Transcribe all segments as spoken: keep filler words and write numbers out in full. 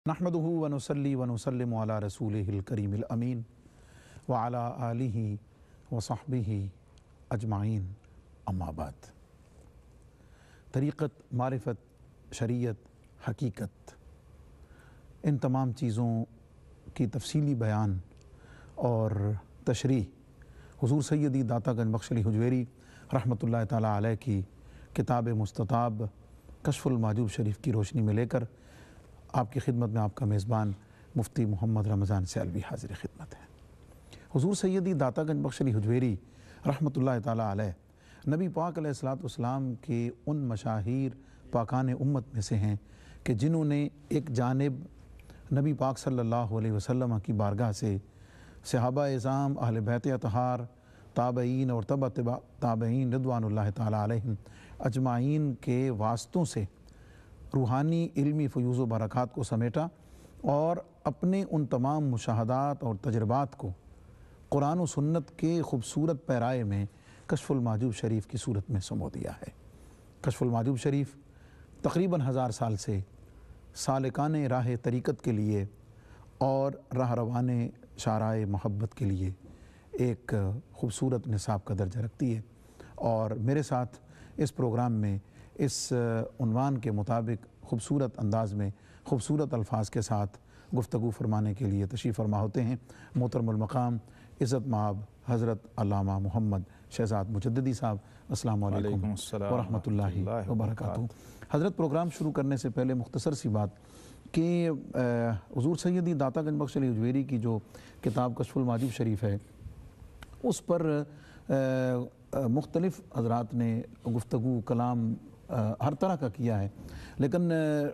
नहमदुहु व नुसल्ली व नुसल्लिमु अला रसूलिहिल करीमिल अमीन व अला आलिहि व सहबिहि अजमाइन अम्मा बाद। तरीक़त, मारिफत, शरीयत, हकीकत, इन तमाम चीज़ों की तफसीली बयान और तशरीह हुज़ूर सैयदी दाता गंज बख्श अली हुजवेरी रहमतुल्लाह ताला अलैह की किताब मुस्तताब कशफ़ुल-महजूब शरीफ की रोशनी में लेकर आपकी खिदमत में आपका मेज़बान मुफ्ती मोहम्मद रमज़ान सियालवी हाज़िर खिदमत है। हुज़ूर सैयदी दाता गंज बख्श अली हुजवेरी रहमतुल्लाह ताला अलैह नबी पाक अलैहिस्सलातु वस्सलाम के उन मशाहिर पाकान उम्मत में से हैं कि जिन्होंने एक जानिब नबी पाक सल्लल्लाहु अलैहि वसल्लम की बारगाह से सहाबा इज़ाम, अहले बैत अतहार, ताबईन और तबा ताबईन रिदवानुल्लाह ताला अलैहिम अजमाइन के वास्तों से रूहानी इल्मी फ़यूज़ व बरक़ात को समेटा और अपने उन तमाम मुशाहदात और तजर्बात को कुरान व सुन्नत के ख़ूबसूरत पैराए में कशफ़ुल-महजूब शरीफ की सूरत में समो दिया है। कशफ़ुल-महजूब शरीफ तक़रीबन हज़ार साल से सालिकाने राह तरीक़त के लिए और राह रवाने शाराए मोहब्बत के लिए एक ख़ूबसूरत निसाब का दर्जा रखती है। और मेरे साथ इस प्रोग्राम में इस उन्वान के मुताबिक ख़ूबसूरत अंदाज़ में ख़ूबसूरत अल्फाज के साथ गुफ्तगू फरमाने के लिए तशरीफ़ फरमा होते हैं मोहतरमुल मक़ाम इज़्ज़त माब हज़रत अल्लामा मोहम्मद शहज़ाद मुजद्दिदी साहब। अस्सलामु अलैकुम व रहमतुल्लाहि व बरकातुहू। हज़रत, प्रोग्राम शुरू करने से पहले मुख्तसर सी बात कि हुज़ूर सैयदी दाता गंज बख्श अली हुजवेरी की जो किताब कशफ़ुल-महजूब शरीफ है उस पर मुख्तलिफ़ हज़रात ने गुफ्तगू कलाम हर तरह का किया है, लेकिन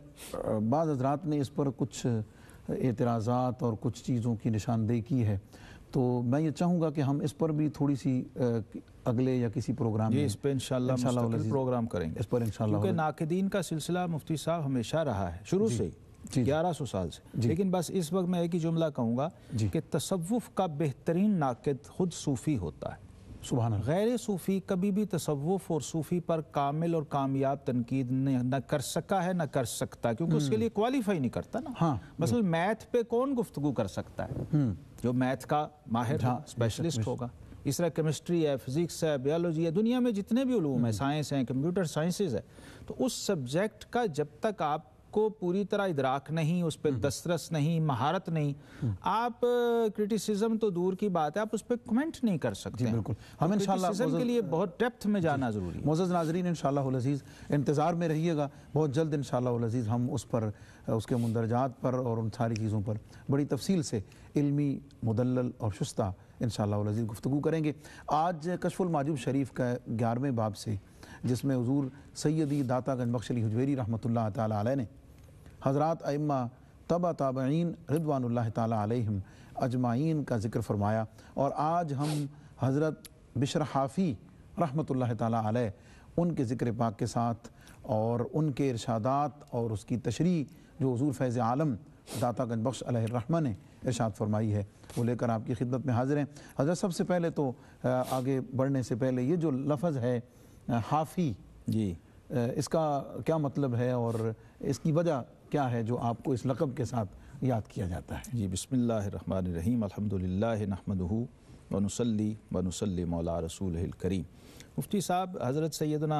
बाज़ हज़रात ने इस पर कुछ एतराज़ात और कुछ चीज़ों की निशानदेही की है। तो मैं ये चाहूँगा कि हम इस पर भी थोड़ी सी अगले या किसी प्रोग्राम में इस पर इंशाअल्लाह मुस्तकिल प्रोग्राम करेंगे। इस पर इंशाअल्लाह, क्योंकि नाक़िदीन का सिलसिला मुफ्ती साहब हमेशा रहा है शुरू से ही ग्यारह सौ साल से। लेकिन बस इस वक्त मैं एक ही जुमला कहूँगा कि तसव्वुफ़ का बेहतरीन नाक़िद खुद सूफ़ी होता है। सुभान अल्लाह। गैर सूफ़ी कभी भी तसव्वुफ़ और सूफ़ी पर कामिल और कामयाब तनकीद न कर सका है न कर सकता, क्योंकि उसके लिए क्वालिफाई नहीं करता ना। हाँ, मसलन मैथ पे कौन गुफ्तगू कर सकता है? जो मैथ का माहिर हाँ, स्पेशलिस्ट होगा। इस तरह केमिस्ट्री है, फिजिक्स है, बायोलॉजी है, दुनिया में जितने भी उलूम है, साइंस है, कंप्यूटर साइंसेज है, तो उस सब्जेक्ट का जब तक आप को पूरी तरह इदराक नहीं, उस पर दस्तरस नहीं, महारत नहीं, आप क्रिटिसिज्म तो दूर की बात है, आप उस पर कमेंट नहीं कर सकते। जी बिल्कुल। हम इंशाअल्लाह क्रिटिसिज्म के लिए बहुत डेप्थ में जाना ज़रूरी है। मोअज़्ज़ज़ नाज़रीन, इंशाअल्लाह अज़ीज़ इंतज़ार में रहिएगा। बहुत जल्द इंशाअल्लाह अज़ीज़ हम उस पर, उसके मुंदरजात पर और उन सारी चीज़ों पर बड़ी तफसील से इल्मी, मुदल्लल और शुस्ता इंशाअल्लाह अज़ीज़ गुफ्तगू करेंगे। आज कशफ़ुल-महजूब शरीफ का ग्यारहवें बाब से, जिसमें हुज़ूर सैयदी दाता गंज बख्श अली हुजवेरी रहमतुल्लाह ताला अलैह ने हज़रात आइमा, तबा ताबईन रिदवानुल्लाह ताला अलैहिम अजमाइन का ज़िक्र फरमाया। और आज हम हज़रत बिशर हाफ़ी रहमतुल्लाह ताला अलैह उनके ज़िक्र पाक के साथ और उनके इरशादात और उसकी तशरीह जो हुज़ूर फ़ैज़ आलम दाता गंज बख्श अलैहिर्रहमा ने इरशाद फरमाई है वो लेकर आपकी खिदमत में हाज़िर हैं। हज़रत, सबसे पहले तो आगे बढ़ने से पहले ये जो लफ्ज़ है हाफ़ी जी, इसका क्या मतलब है और इसकी वजह क्या है जो आपको इस लक़ब के साथ याद किया जाता है? जी, बिस्मिल्लाहिर्रहमानिर्रहीम, अल्हम्दुलिल्लाहि नहमदुहु व नुसल्ली व नुसल्लिमु अला रसूलिहिल करीम। मुफ्ती साहब हज़रत सैयदना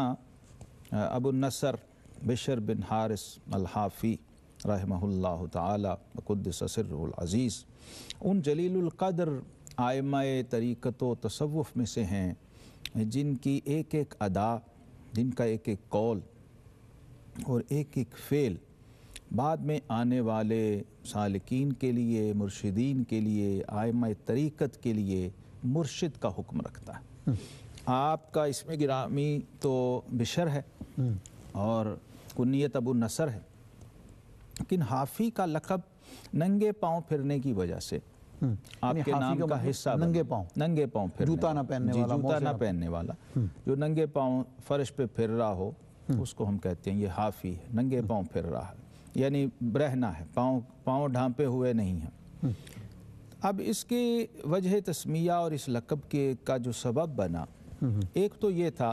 अबू नसर बिशर बिन हारिस अल-हाफ़ी रहमहुल्लाहु ताला व क़ुद्दिस सिर्रुहुल अज़ीज़ उन जलीलुल क़द्र आइमाए तरीक़त व तसव्वुफ़ में से हैं जिनकी एक एक अदा, जिनका एक एक कौल और एक एक फ़ेल बाद में आने वाले सालिकीन के लिए, मुर्शिदीन के लिए, आइमा तरीक़त के लिए मुर्शिद का हुक्म रखता है। आपका इसमें गिरामी तो बिशर है और कुन्नियत अबू नसर है, लेकिन हाफ़ी का लक़ब नंगे पाँव फिरने की वजह से आपके नाम का हिस्सा नंगे पाँव, नंगे पाँव फिरने, जूता ना पहनने वाला, जूता ना पहनने वाला, जो नंगे पाँव फर्श पे फिर रहा हो उसको हम कहते हैं ये हाफ़ी है, नंगे पाँव फिर रहा है, यानी रहना है, पाँव पाँव ढांपे हुए नहीं हैं। अब इसकी वजह तस्मिया और इस लक़ब के का जो सबब बना, एक तो ये था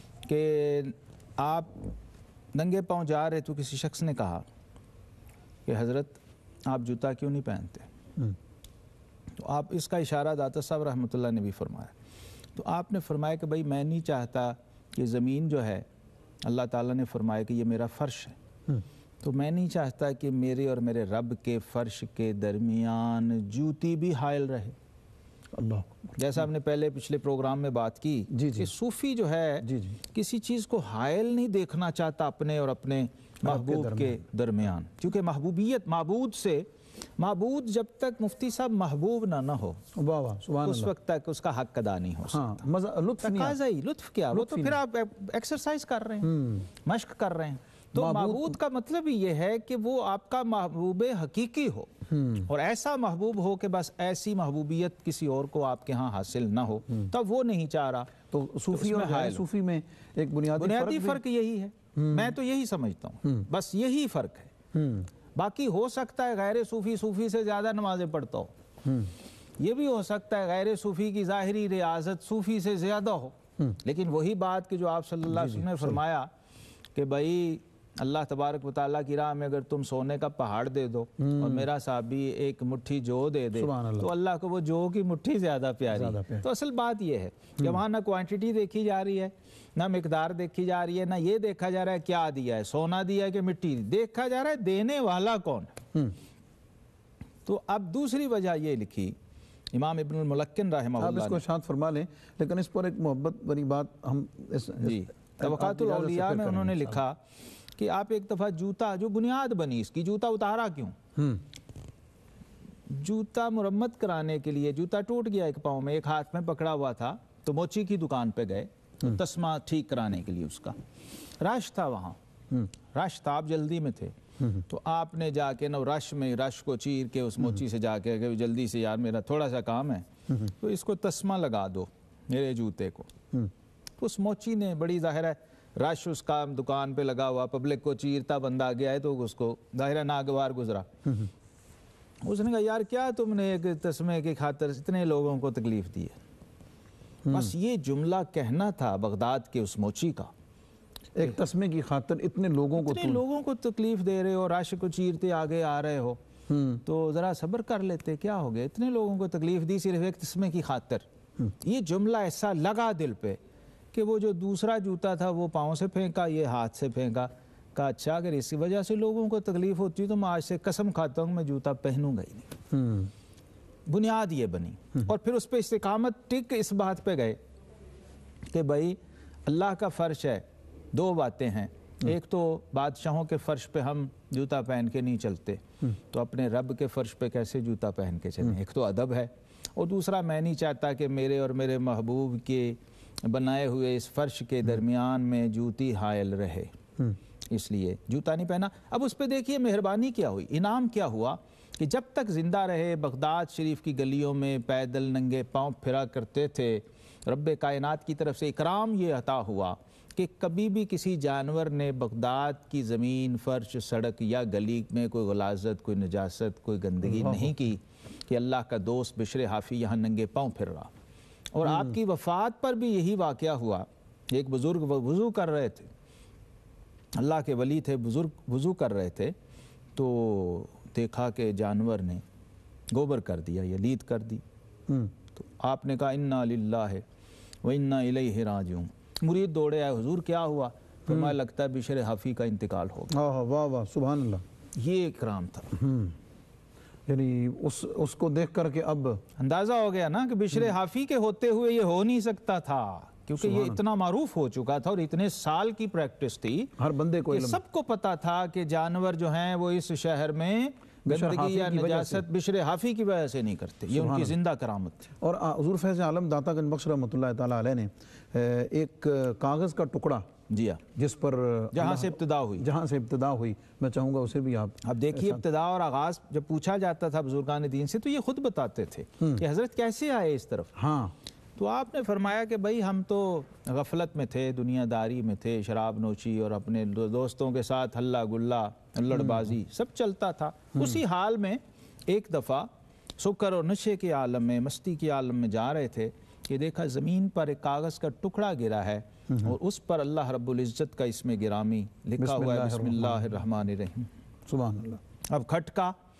कि आप नंगे पाँव जा रहे तो किसी शख्स ने कहा कि हज़रत آپ جوتا کیوں نہیں پہنتے؟ تو آپ اس کا اشارہ داتا صاحب رحمۃ اللہ نے بھی فرمایا. تو آپ نے فرمایا کہ بھائی میں نہیں چاہتا کہ زمین جو ہے اللہ تعالیٰ نے فرمایا کہ یہ میرا فرش ہے، تو میں نہیں چاہتا کہ میرے اور میرے رب کے فرش کے درمیان جوتی بھی حائل رہے. اللہ جیسا ہم نے پہلے پچھلے پروگرام میں بات کی کہ صوفی جو ہے کسی چیز کو حائل نہیں دیکھنا چاہتا اپنے اور اپنے محبوب کے درمیان، کیونکہ محبوبیت معبود سے معبود جب تک مفتی صاحب محبوب نہ نہ ہو اس وقت تک اس کا حق ادا نہیں ہو سکتا. تقاضا ہی لطف کیا، وہ تو پھر آپ ایکسرسائز کر رہے ہیں، مشق کر رہے ہیں. تو معبود کا مطلب ہی یہ ہے کہ وہ آپ کا محبوب حقیقی ہو، اور ایسا محبوب ہو کہ بس ایسی محبوبیت کسی اور کو آپ کے ہاں حاصل نہ ہو، تب وہ نہیں چاہ رہا. تو صوفی اور غیر صوفی میں ایک بنیادی فرق یہی ہے، میں تو یہی سمجھتا ہوں، بس یہی فرق ہے. باقی ہو سکتا ہے غیر صوفی صوفی سے زیادہ نمازیں پڑھتا ہو، یہ بھی ہو سکتا ہے غیر صوفی کی ظاہری ریاضت صوفی سے زیادہ ہو، لیکن وہی بات کہ جو آپ صلی اللہ علیہ وسلم نے فرمایا کہ بھائی اللہ تبارک و تعالیٰ کی راہ میں اگر تم سونے کا پہاڑ دے دو اور میرا صحابی ایک مٹھی جو دے دے تو اللہ کو وہ جو کی مٹھی زیادہ پیاری. تو اصل بات یہ ہے کہ وہاں نہ کوانٹٹی دیکھی جا رہی ہے، نہ مقدار دیکھی جا رہی ہے، نہ یہ دیکھا جا رہا ہے کیا دیا ہے، سونا دیا ہے کہ مٹی، دیکھا جا رہا ہے دینے والا کون ہے. تو اب دوسری وجہ یہ لکھی امام ابن الملکن رحمہ اللہ، آپ اس کو اشارت فرما لیں، لیکن اس پر ایک محبت بری بات ہم جی طبقات الاولیاء میں انہوں نے لکھا کہ آپ ایک دفعہ جوتا جو بنیاد بنی اس کی، جوتا اتارا کیوں؟ جوتا مرمت کرانے کے لیے، جوتا ٹوٹ گیا ایک پاؤں میں، ایک ہاتھ میں پکڑا ہوا تھا، تو موچی کی دکان پہ گئے تسمہ ٹھیک کرانے کے لیے. اس کا رش تھا، وہاں رش تھا، آپ جلدی میں تھے، تو آپ نے جا کے نا رش میں رش کو چیر کے اس موچی سے جا کے کہ جلدی سے یار میرا تھوڑا سا کام ہے تو اس کو تسمہ لگا دو میرے جوتے کو. اس موچی نے بڑی ظاہر ہے رش اس کا دکان پہ لگا ہوا، پبلک کو چیرتا بندہ گیا ہے تو اس کو ظاہر ناگوار گزرا. اس نے کہا یار کیا تم نے ایک تسمے کی خاطر اتنے لوگوں کو تکلیف دی ہے. بس یہ جملہ کہنا تھا بغداد کے اس موچی کا، ایک تسمے کی خاطر اتنے لوگوں کو اتنے لوگوں کو تکلیف دے رہے ہو، رش کو چیرتے آگے آ رہے ہو، تو ذرا صبر کر لیتے، کیا ہو گیا، اتنے لوگوں کو تکلیف دی صرف ایک تسمے کی خاطر. یہ جملہ ایسا لگا دل پہ کہ وہ جو دوسرا جوتا تھا وہ پاؤں سے پھینکا، یہ ہاتھ سے پھینکا. کہا اچھا اگر اسی وجہ سے لوگوں کو تکلیف ہوتی تو میں آج سے قسم کھاتا ہوں میں جوتا پہنوں گا ہی نہیں. بنیاد یہ بنی، اور پھر اس پہ استقامت ٹک اس بات پہ گئے کہ بھائی اللہ کا فرش ہے، دو باتیں ہیں، ایک تو بادشاہوں کے فرش پہ ہم جوتا پہن کے نہیں چلتے، تو اپنے رب کے فرش پہ کیسے جوتا پہن کے چلیں، ایک تو ادب ہے، اور دوسرا میں نہیں چاہتا کہ میرے اور میرے محبوب کے بنائے ہوئے اس فرش کے درمیان میں جوتی حائل رہے، اس لیے جوتا نہیں پہنا. اب اس پہ دیکھیے مہربانی کیا ہوئی، انعام کیا ہوا کہ جب تک زندہ رہے بغداد شریف کی گلیوں میں پیدل ننگے پاؤں پھرا کرتے تھے، رب کائنات کی طرف سے اکرام یہ عطا ہوا کہ کبھی بھی کسی جانور نے بغداد کی زمین، فرش، سڑک یا گلی میں کوئی غلاظت، کوئی نجاست، کوئی گندگی نہیں کی کہ اللہ کا دوست بشر حافی یہاں ننگے پاؤں پھر رہا. اور آپ کی وفات پر بھی یہی واقعہ ہوا. ایک بزرگ وضو کر رہے تھے، اللہ کے ولی تھے، بزرگ وضو کر رہے تھے، تو دیکھا کہ جانور نے گوبر کر دیا، یلید کر دی. تو آپ نے کہا انا للہ و انا الیہ راجعون. مرید دوڑے آئے، حضور کیا ہوا؟ فرمایا لگتا ہے بشر حافی کا انتقال ہو گیا. واہ واہ سبحان اللہ. یہ اکرام تھا، یعنی اس اس کو دیکھ کر کے اب اندازہ ہو گیا نا کہ بشر حافی کے ہوتے ہوئے یہ ہو نہیں سکتا تھا، کیونکہ یہ اتنا معروف ہو چکا تھا اور اتنے سال کی پریکٹس تھی، ہر بندے کو علم، سب کو پتا تھا کہ جانور جو ہیں وہ اس شہر میں گندگی یا نجاست بشر حافی کی وجہ سے نہیں کرتے، یہ ان کی زندہ کرامت تھی. اور حضور فیض عالم داتا گنج بخش رحمۃ اللہ تعالیٰ علیہ نے ایک کاغذ کا ٹکڑا جی جس پر جہاں سے ابتدا ہوئی جہاں سے ابتدا ہوئی میں چاہوں گا اسے بھی آپ اب دیکھیے. ابتدا اور آغاز جب پوچھا جاتا تھا بزرگان دین سے تو یہ خود بتاتے تھے کہ حضرت کیسے آئے اس طرف. ہاں تو آپ نے فرمایا کہ بھائی ہم تو غفلت میں تھے، دنیا داری میں تھے، شراب نوشی اور اپنے دوستوں کے ساتھ ہلا گلا لڑ بازی سب چلتا تھا. اسی حال میں ایک دفعہ سکر اور نشے کے عالم میں، مستی کے عالم میں جا رہے تھے کہ دیکھا زمین پر ایک کاغذ کا ٹکڑا گرا ہے اور اس پر اللہ رب العزت کا اسم گرامی لکھا ہوا ہے، بسم اللہ الرحمن الرحیم. سبحان اللہ. اب کھٹکا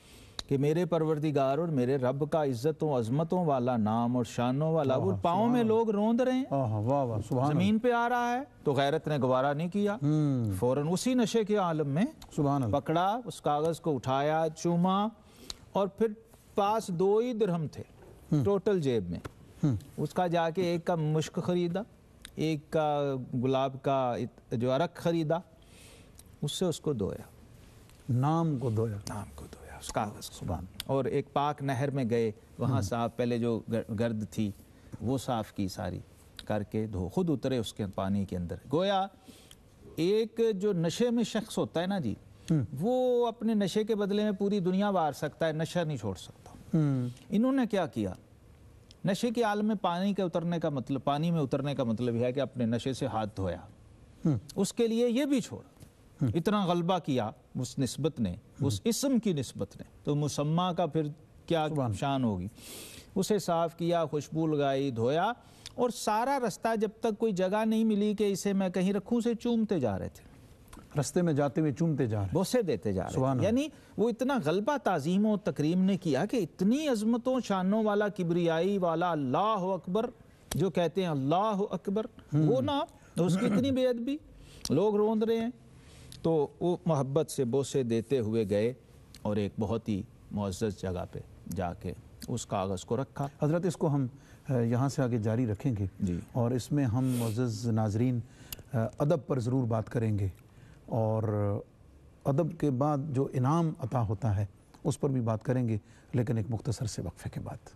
کہ میرے پروردگار اور میرے رب کا عزتوں عظمتوں والا نام اور شانوں والا وہ پاؤں میں لوگ روند رہے ہیں، زمین پہ آ رہا ہے تو غیرت نے گوارا نہیں کیا، فوراً اسی نشے کے عالم میں پکڑا، اس کاغذ کو اٹھایا، چوما، اور پھر پاس دو ہی درہم تھے ٹوٹل جیب میں، اس کا جا کے ایک کا مشک خریدا، ایک کا گلاب کا جو عرق خریدا، اس سے اس کو دھویا، نام کو دھویا، نام کو دھویا اس کاغذ کو، اور ایک پاک نہر میں گئے، وہاں صاف پہلے جو گرد تھی وہ صاف کی ساری کر کے دھو، خود اترے اس کے پانی کے اندر۔ گویا ایک جو نشے میں شخص ہوتا ہے نا جی، وہ اپنے نشے کے بدلے میں پوری دنیا وار سکتا ہے، نشہ نہیں چھوڑ سکتا۔ انہوں نے کیا کیا؟ نشے کے عالم میں پانی کے اترنے کا مطلب، پانی میں اترنے کا مطلب یہ ہے کہ اپنے نشے سے ہاتھ دھویا، اس کے لیے یہ بھی چھوڑا، اتنا غلبہ کیا اس نسبت نے، اس اسم کی نسبت نے، تو مسمہ کا پھر کیا شان ہوگی، اسے صاف کیا، خوشبو لگائی، دھویا، اور سارا رستہ جب تک کوئی جگہ نہیں ملی کہ اسے میں کہیں رکھوں سے چومتے جا رہے تھے، رستے میں جاتے ہوئے چومتے جا رہے، بوسے دیتے جا رہے ہیں، یعنی وہ اتنا غلبہ تعظیم و تکریم نے کیا کہ اتنی عظمتوں شانوں والا کبریائی والا اللہ اکبر جو کہتے ہیں اللہ اکبر، وہ نہ اس کی اتنی بے ادبی، لوگ روند رہے ہیں، تو وہ محبت سے بوسے دیتے ہوئے گئے اور ایک بہت ہی معزز جگہ پہ جا کے اس کاغذ کو رکھا۔ حضرت اس کو ہم یہاں سے آگے جاری رکھیں گے جی، اور اس میں ہم معزز ناظرین ادب پر ضرور بات کریں گے، اور ادب کے بعد جو انعام عطا ہوتا ہے اس پر بھی بات کریں گے، لیکن ایک مختصر سے وقفے کے بعد۔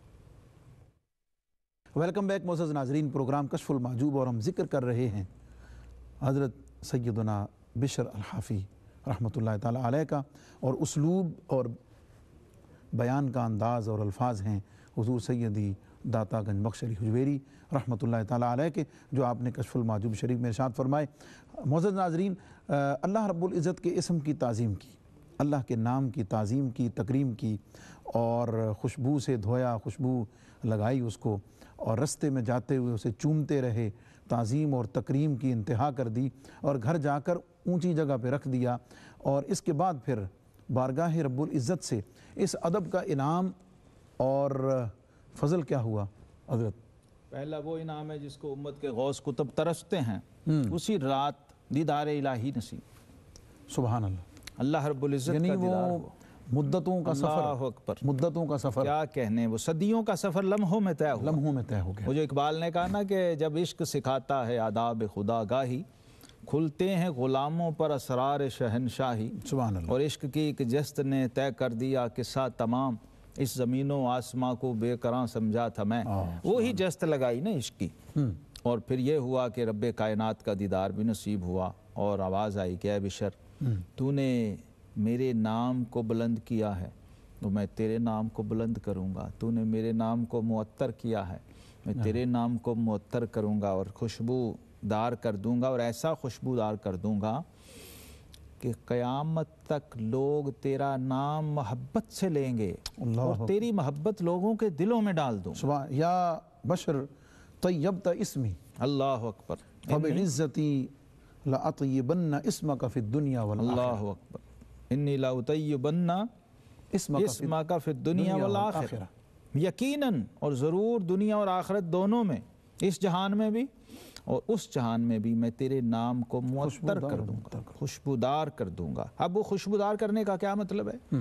ویلکم بیک معزز ناظرین، پروگرام کشف المحجوب، اور ہم ذکر کر رہے ہیں حضرت سیدنا بشر الحافی رحمۃ اللہ تعالیٰ علیہ کا، اور اسلوب اور بیان کا انداز اور الفاظ ہیں حضور سیدی داتا گنج بخش علی حجویری رحمۃ اللہ تعالیٰ علیہ کے، جو آپ نے کشف المحجوب شریف میں ارشاد فرمائے۔ معزز ناظرین، اللہ رب العزت کے اسم کی تعظیم کی، اللہ کے نام کی تعظیم کی، تکریم کی، اور خوشبو سے دھویا، خوشبو لگائی اس کو، اور رستے میں جاتے ہوئے اسے چومتے رہے، تعظیم اور تکریم کی انتہا کر دی، اور گھر جا کر اونچی جگہ پہ رکھ دیا، اور اس کے بعد پھر بارگاہ رب العزت سے اس ادب کا انعام اور فضل کیا ہوا حضرت؟ پہلا وہ انعام ہے جس کو امت کے غوث کتب ترستے ہیں، اسی رات دیدار الہی نصیب، سبحان اللہ، اللہ رب العزت یعنی کا دیدار وہ ہوا، مدتوں کا سفر، اللہ اکبر، مدتوں کا سفر، کیا کہنے، وہ صدیوں کا سفر لمحوں میں طے ہوا، لمحوں میں طے ہو گیا۔ وہ جو اقبال نے کہا نا کہ جب عشق سکھاتا ہے آداب خدا گاہی، کھلتے ہیں غلاموں پر اسرار شہنشاہی، سبحان اللہ، اور عشق کی ایک جست نے طے کر دیا قصہ تمام، اس زمین و آسماں کو بے کراں سمجھا تھا میں، وہی جست لگائی نا عشق کی، اور پھر یہ ہوا کہ رب کائنات کا دیدار بھی نصیب ہوا، اور آواز آئی کہ اے بشر، تو نے میرے نام کو بلند کیا ہے تو میں تیرے نام کو بلند کروں گا، تو نے میرے نام کو معطر کیا ہے میں تیرے نام کو معطر کروں گا، اور خوشبو دار کر دوں گا، اور ایسا خوشبو دار کر دوں گا کہ قیامت تک لوگ تیرا نام محبت سے لیں گے، اور تیری محبت لوگوں کے دلوں میں ڈال دوں گا۔ یا بشر طیبت اسمی، اللہ اکبر، فبعزتی لأطیبن اسمک فی الدنیا والآخرہ، اللہ اکبر، انی لأطیبن اسمک فی الدنیا والآخرہ، یقیناً اور ضرور دنیا اور آخرت دونوں میں، اس جہان میں بھی اور اس جہان میں بھی میں تیرے نام کو معطر کر دوں گا، خوشبودار کر دوں گا۔ اب وہ خوشبودار کرنے کا کیا مطلب ہے؟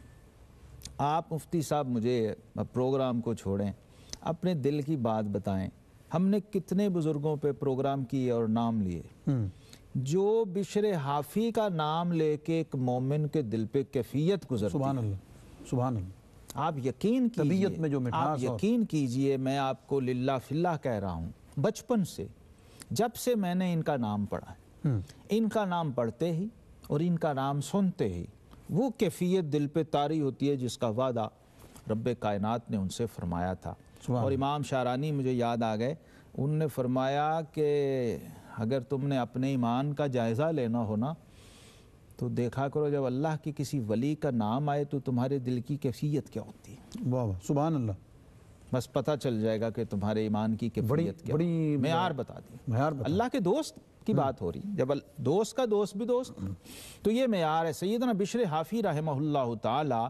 آپ مفتی صاحب مجھے پروگرام کو چھوڑیں، اپنے دل کی بات بتائیں، ہم نے کتنے بزرگوں پہ پروگرام کیے اور نام لیے، جو بشر حافی کا نام لے کے ایک مومن کے دل پہ کیفیت گزرتی ہے، سبحان اللہ، سبحان اللہ، آپ یقین کیجئے، طبیعت میں جو مٹھاس، آپ یقین کیجئے، میں آپ کو للہ فی اللہ کہہ رہا ہوں، بچپن سے جب سے میں نے ان کا نام پڑھا ہے، ان کا نام پڑھتے ہی اور ان کا نام سنتے ہی وہ کیفیت دل پہ طاری ہوتی ہے جس کا وعدہ رب کائنات نے ان سے فرمایا تھا۔ اور امام شارانی مجھے یاد آ گئے، انہوں نے فرمایا کہ اگر تم نے اپنے ایمان کا جائزہ لینا ہونا تو دیکھا کرو جب اللہ کی کسی ولی کا نام آئے تو تمہارے دل کی کیفیت کیا ہوتی ہے، واہ واہ، سبحان اللہ، بس پتہ چل جائے گا کہ تمہارے ایمان کی کیفیت کیا، بڑی معیار بتا دی، معیار بتا، اللہ کے دوست کی بات ہو رہی، جب دوست کا دوست بھی دوست، تو یہ معیار ہے۔ سیدنا بشر حافی رحمہ اللہ تعالی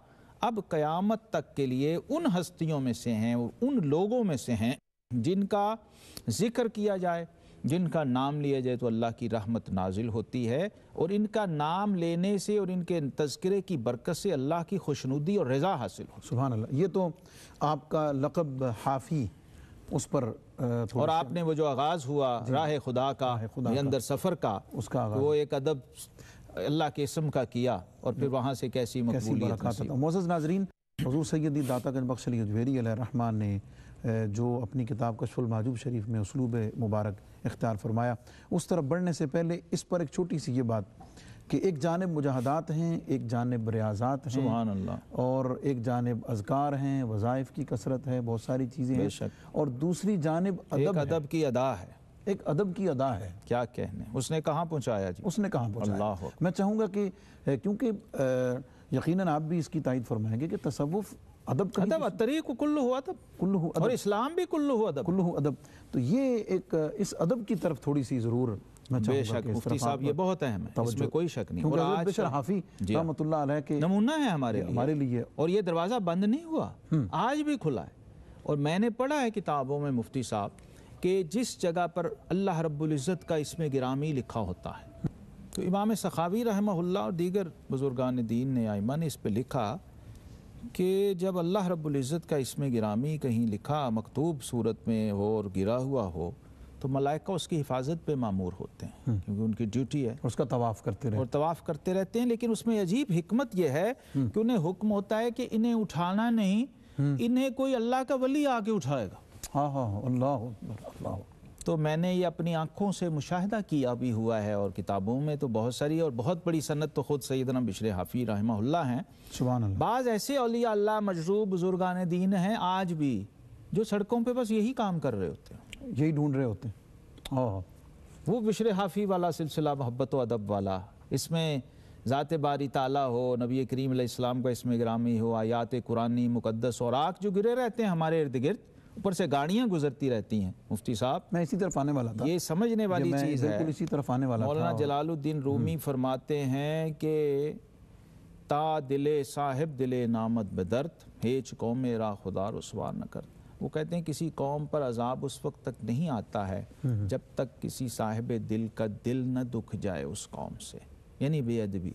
اب قیامت تک کے لیے ان ہستیوں میں سے ہیں اور ان لوگوں میں سے ہیں جن کا ذکر کیا جائے، جن کا نام لیا جائے تو اللہ کی رحمت نازل ہوتی ہے، اور ان کا نام لینے سے اور ان کے تذکرے کی برکت سے اللہ کی خوشنودی اور رضا حاصل ہوتی ہے۔ سبحان اللہ۔ یہ تو آپ کا لقب حافی، اس پر اور آپ نے وہ جو آغاز ہوا راہ خدا کا یہ اندر سفر کا، اس کا آغاز وہ ایک ادب اللہ کے اسم کا کیا اور پھر وہاں سے کیسی مقبولیت نصیب۔ معزز ناظرین، حضور سیدی داتا گنج بخش علی قتوی علیہ الرحمن نے جو اپنی کتاب کشف المحجوب شریف میں اسلوب مبارک اختیار فرمایا، اس طرف بڑھنے سے پہلے اس پر ایک چھوٹی سی یہ بات کہ ایک جانب مجاہدات ہیں، ایک جانب ریاضات ہیں، سبحان اللہ، اور ایک جانب اذکار ہیں، وظائف کی کثرت ہے، بہت ساری چیزیں ہیں، اور دوسری جانب ادب ادب کی ادا ہے، ایک ادب کی ادا ہے۔ کیا کہنے، اس نے کہاں پہنچایا جی، اس نے کہاں پہنچایا۔ اللہ میں چاہوں گا کہ کیونکہ یقیناً آپ بھی اس کی تائید فرمائیں گے کہ تصوف ادب ادب الطریق کلہ ادب، کلہ اور اسلام بھی کلہ ادب، کلہ ادب، تو یہ ایک اس ادب کی طرف تھوڑی سی ضرور میں چاہوں بے گا شک کہ اس مفتی طرف صاحب یہ بہت اہم ہے، اس میں کوئی شک نہیں، کیونکہ اور حضرت آج بشر حافی رحمۃ اللہ علیہ کے نمونہ ہے ہمارے لیے ہمارے لیے، اور یہ دروازہ بند نہیں ہوا، آج بھی کھلا ہے۔ اور میں نے پڑھا ہے کتابوں میں مفتی صاحب کہ جس جگہ پر اللہ رب العزت کا اسم گرامی لکھا ہوتا ہے، تو امام سخاوی رحمہ اللہ اور دیگر بزرگان دین نے آئمہ نے اس پہ لکھا کہ جب اللہ رب العزت کا اسم گرامی کہیں لکھا مکتوب صورت میں ہو اور گرا ہوا ہو تو ملائکہ اس کی حفاظت پہ مامور ہوتے ہیں، کیونکہ ان کی ڈیوٹی ہے، اس کا طواف کرتے رہتے اور طواف کرتے رہتے ہیں۔ لیکن اس میں عجیب حکمت یہ ہے کہ انہیں حکم ہوتا ہے کہ انہیں اٹھانا نہیں، انہیں کوئی اللہ کا ولی آ کے اٹھائے گا۔ ہاں ہاں اللہ اللہ۔ تو میں نے یہ اپنی آنکھوں سے مشاہدہ کیا بھی ہوا ہے، اور کتابوں میں تو بہت ساری، اور بہت بڑی سند تو خود سیدنا بشر حافی رحمہ اللہ ہیں۔ سبحان اللہ۔ بعض ایسے اولیاء اللہ مجذوب بزرگان دین ہیں آج بھی جو سڑکوں پہ بس یہی کام کر رہے ہوتے ہیں، یہی ڈھونڈ رہے ہوتے ہیں۔ ہاں وہ بشر حافی والا سلسلہ محبت و ادب والا، اس میں ذات باری تعالیٰ ہو، نبی کریم علیہ السلام کا اسم گرامی ہو، آیات قرآنی مقدس اور آنکھ جو گرے رہتے ہیں ہمارے ارد گرد، اوپر سے گاڑیاں گزرتی رہتی ہیں۔ مفتی صاحب میں اسی طرف آنے والا تھا، یہ سمجھنے والی چیز ہے، بالکل اسی طرف آنے والا تھا۔ مولانا جلال الدین رومی فرماتے ہیں کہ تا دل صاحب دل نامت بدرد ہیچ قوم میرا خدا رسوا نہ کر۔ وہ کہتے ہیں کسی قوم پر عذاب اس وقت تک نہیں آتا ہے جب تک کسی صاحب دل کا دل نہ دکھ جائے اس قوم سے، یعنی بے ادبی۔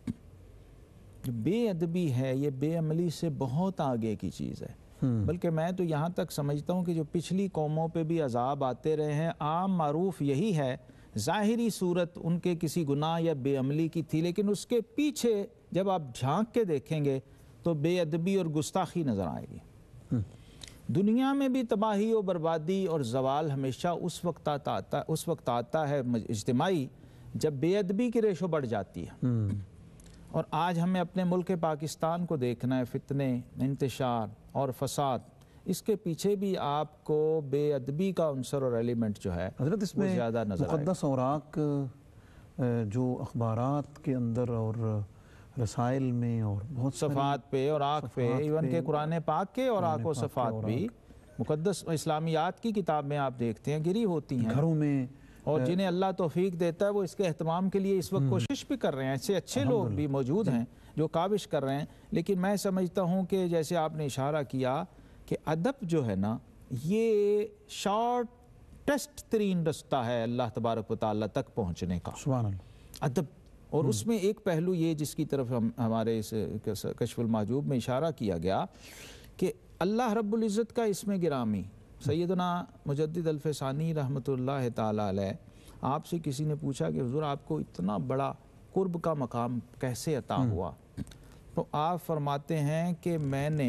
بے ادبی ہے یہ بے عملی سے بہت آگے کی چیز ہے، بلکہ میں تو یہاں تک سمجھتا ہوں کہ جو پچھلی قوموں پہ بھی عذاب آتے رہے ہیں، عام معروف یہی ہے، ظاہری صورت ان کے کسی گناہ یا بے عملی کی تھی، لیکن اس کے پیچھے جب آپ جھانک کے دیکھیں گے تو بے ادبی اور گستاخی نظر آئے گی۔ دنیا میں بھی تباہی و بربادی اور زوال ہمیشہ اس وقت آتا اس وقت آتا ہے اجتماعی جب بے ادبی کی ریشو بڑھ جاتی ہے۔ اور آج ہمیں اپنے ملک پاکستان کو دیکھنا ہے، فتنے، انتشار اور فساد، اس کے پیچھے بھی آپ کو بے ادبی کا عنصر اور ایلیمنٹ جو ہے حضرت اس میں زیادہ نظر آئے۔ مقدس اوراق جو اخبارات کے اندر اور رسائل میں اور بہت صفحات پہ اور آنکھ پہ، ایون کہ قرآن پاک کے اور آنکھ و صفحات بھی مقدس اسلامیات کی کتاب میں آپ دیکھتے ہیں گری ہوتی ہیں گھروں میں، اور جنہیں اللہ توفیق دیتا ہے وہ اس کے اہتمام کے لیے اس وقت کوشش بھی کر رہے ہیں، ایسے اچھے لوگ بھی موجود ہیں جو کاوش کر رہے ہیں۔ لیکن میں سمجھتا ہوں کہ جیسے آپ نے اشارہ کیا کہ ادب جو ہے نا یہ شارٹسٹ ترین رستہ ہے اللہ تبارک و تعالیٰ تک پہنچنے کا، سبحان اللہ، ادب۔ اور اس میں ایک پہلو یہ جس کی طرف ہم ہمارے اس کشف المحجوب میں اشارہ کیا گیا کہ اللہ رب العزت کا اسم گرامی، سیدنا مجدد الفسانی رحمۃ اللہ تعالیٰ علیہ، آپ سے کسی نے پوچھا کہ حضور آپ کو اتنا بڑا قرب کا مقام کیسے عطا ہوا؟ تو آپ فرماتے ہیں کہ میں نے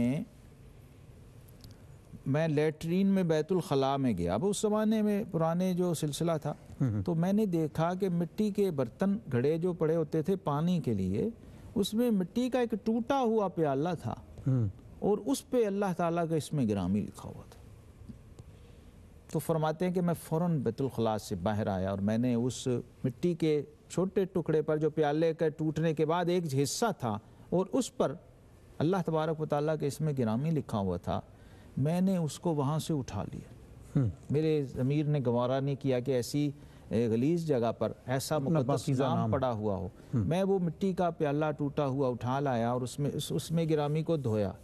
میں لیٹرین میں بیت الخلاء میں گیا، اب اس زمانے میں پرانے جو سلسلہ تھا، تو میں نے دیکھا کہ مٹی کے برتن گھڑے جو پڑے ہوتے تھے پانی کے لیے، اس میں مٹی کا ایک ٹوٹا ہوا پیالہ تھا اور اس پہ اللہ تعالیٰ کا اسم گرامی لکھا ہوا تھا۔ تو فرماتے ہیں کہ میں فوراً بیت الخلاء سے باہر آیا اور میں نے اس مٹی کے چھوٹے ٹکڑے پر جو پیالے کے ٹوٹنے کے بعد ایک حصہ تھا اور اس پر اللہ تبارک و تعالیٰ کے اسم گرامی لکھا ہوا تھا، میں نے اس کو وہاں سے اٹھا لیا۔ میرے ضمیر نے گوارا نہیں کیا کہ ایسی गलीज़ जगह पर ऐसा मुक़द्दस नाम, नाम पड़ा हुआ हो, मैं वो मिट्टी का प्याला टूटा हुआ उठा लाया और उसमें उसमें गिरामी को धोया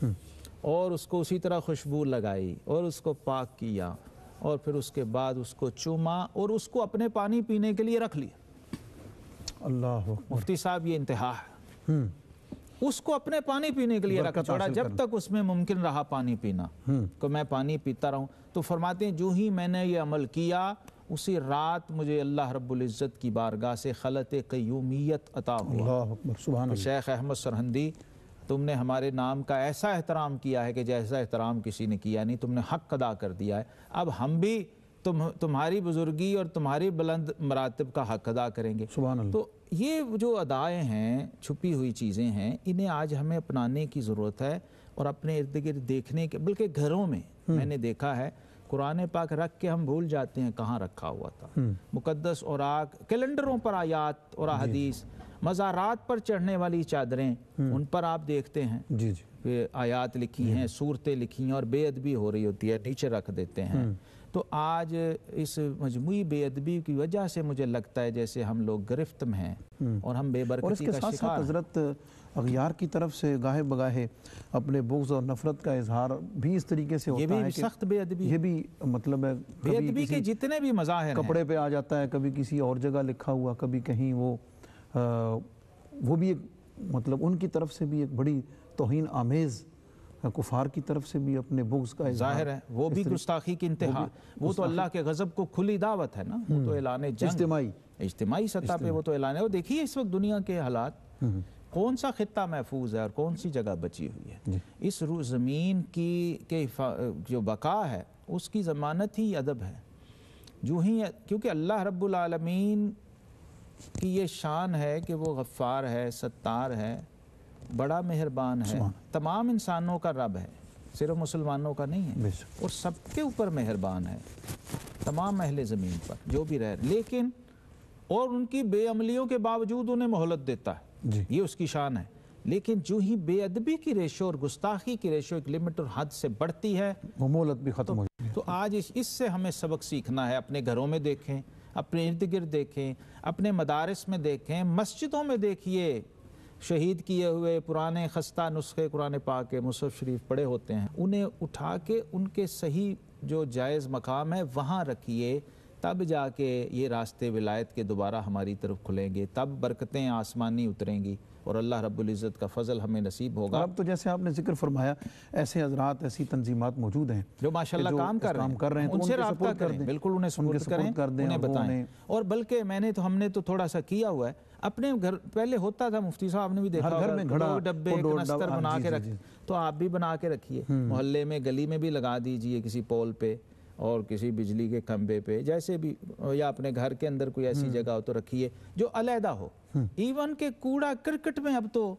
और उसको उसी तरह खुशबू लगाई और उसको पाक किया और फिर उसके बाद उसको चूमा और उसको अपने पानी पीने के लिए रख लिया। अल्लाह मुफ्ती साहब ये इंतहा है, उसको अपने पानी पीने के लिए रख छोड़ा जब तक उसमें मुमकिन रहा पानी पीना, तो मैं पानी पीता रहूं। तो फरमाते हैं जो ही मैंने ये अमल किया उसी रात मुझे अल्लाह रब्बुल इज़्ज़त की बारगाह से खलत क़य्यूमियत अता हुआ। शेख अहमद सरहंदी, तुमने हमारे नाम का ऐसा एहतराम किया है कि जैसा एहतराम किसी ने किया नहीं, तुमने हक़ अदा कर दिया है। अब हम भी तुम तुम्हारी बुजुर्गी और तुम्हारी बुलंद मरातब का हक़ अदा करेंगे। तो ये जो अदाएँ हैं, छुपी हुई चीज़ें हैं, इन्हें आज हमें अपनाने की ज़रूरत है और अपने इर्द गिर्द देखने के, बल्कि घरों में मैंने देखा है कुरान पाक रख के हम भूल जाते हैं कहाँ रखा हुआ था। मुक़द्दस औराक, कैलेंडरों पर आयात और अहादीस, मज़ारात पर चढ़ने वाली चादरें, उन पर आप देखते हैं जी जी आयात लिखी हैं, सूरतें लिखी हैं और बेअदबी हो रही होती है, नीचे रख देते हैं। तो आज इस मजमुई बेअदबी की वजह से मुझे लगता है जैसे हम लोग गिरफ्त में हैं और हम बेबरकती का शिकार हैं। हज़रत अग़यार की तरफ से गाहे बगाहे अपने बुग़्ज़ और नफ़रत का इजहार भी इस तरीके से होता है, सख्त बेअदबी, ये भी मतलब है बेअदबी के जितने भी मज़ाहिर हैं, कपड़े पे आ जाता है, कभी किसी और जगह लिखा हुआ, कभी कहीं वो आ, वो भी एक मतलब उनकी तरफ से भी एक बड़ी तौहीन आमेज़, कुफार की तरफ से भी अपने बुग़्ज़ का ज़ाहिर है, वो भी गुस्ताखी की इंतहा, वो तो अल्लाह के गज़ब को खुली दावत है ना, वो तो ऐलान जंग, इज्तिमाई इज्तिमाई सतह पे वो तो ऐलान है। और देखिए इस वक्त दुनिया के हालात, कौन सा खित्ता महफूज है और कौन सी जगह बची हुई है। इस ज़मीन की के जो बका है उसकी ज़मानत ही अदब है। जो ही, क्योंकि अल्लाह रब्बुल आलमीन की ये शान है कि वो गफ़्फ़ार है, सत्तार है, बड़ा मेहरबान है, तमाम इंसानों का रब है, सिर्फ मुसलमानों का नहीं है, और सबके ऊपर मेहरबान है, तमाम अहले ज़मीन पर जो भी रह, लेकिन और उनकी बेअमलियों के बावजूद उन्हें मोहलत देता है, ये उसकी शान है। लेकिन जो ही बेअदबी की रेशो और गुस्ताखी की रेशो एक लिमिट और हद से बढ़ती है, वो मोहलत भी खत्म हो जाती है। तो आज इस, इससे हमें सबक सीखना है। अपने घरों में देखें, अपने इर्द गिर्द देखें, अपने मदारिस में देखें, मस्जिदों में देखिए, शहीद किए हुए पुराने खस्ता नुस्खे कुरान पाक के मुसहफ़ शरीफ पड़े होते हैं, उन्हें उठा के उनके सही जो जायज़ मकाम है वहाँ रखिए, तब जाके ये रास्ते विलायत के दोबारा हमारी तरफ खुलेंगे, तब बरकतें आसमानी उतरेंगी और अल्लाह रब्बुल इज़्ज़त का फजल हमें नसीब होगा। अब तो जैसे आपने जिक्र फरमाया, ऐसे हज़रात, ऐसी तंजीमात मौजूद हैं जो माशाल्लाह काम कर रहे हैं, कर रहे हैं, तो उनसे राब्ता करें, बिल्कुल उन्हें सपोर्ट करें, उन्हें बताएं। और बल्कि मैंने तो हमने तो थोड़ा सा किया हुआ है अपने घर, पहले होता था, मुफ्ती साहब ने भी देखा, घर में घड़ा, डब्बे कनस्तर बना के रख, तो आप भी बना के रखिए, मोहल्ले में गली में भी लगा दीजिए, किसी पोल पे और किसी बिजली के खंबे पे, जैसे भी, या अपने घर के अंदर कोई ऐसी जगह हो तो रखिए जो अलहदा हो। इवन के कूड़ा करकट में अब तो